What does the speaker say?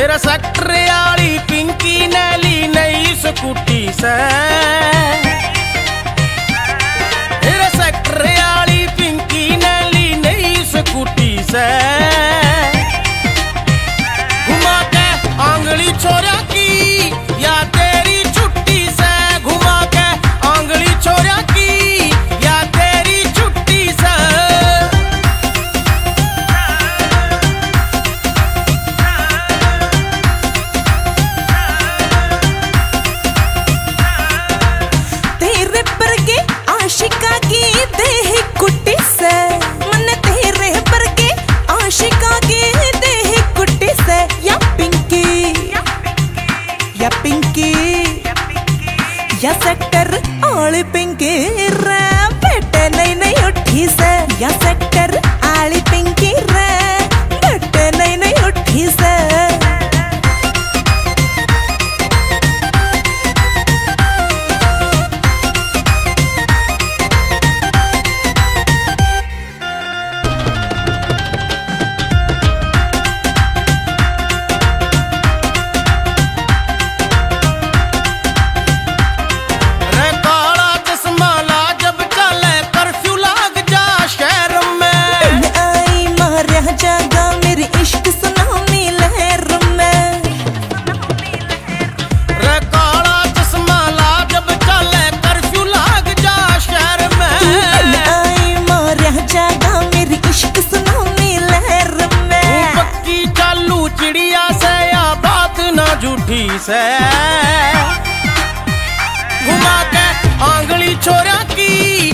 मेरा सेक्टर आली पिंकी ने ली नई स्कूटी से। मेरा सेक्टर आली पिंकी ने ली नई स्कूटी से। घुमा के आंगली छोरा की या तेरी छुट्टी से। घुमा के आंगली छोरा की या तेरी छुट्टी से। तेरे पर के आशिका की देह कुटी से। मन तेरे पर के आशिका की देह कुटी से। या पिंकी या सेक्टर आली पिंकी रे बेटे नहीं नहीं उठी से। या सेक्टर आली पिंकी रे बेटे नहीं नहीं उठी से। जागा मेरी इश्क सुनामी लहर में। रे काला चश्मा ला जब चले कर्फ्यू लाग जा शहर में। आई मारिया जागा मेरी इश्क सुनामी लहर में। पक्की चालू चिड़िया से या बात ना झूठी से। घुमा के आंगली छोरा की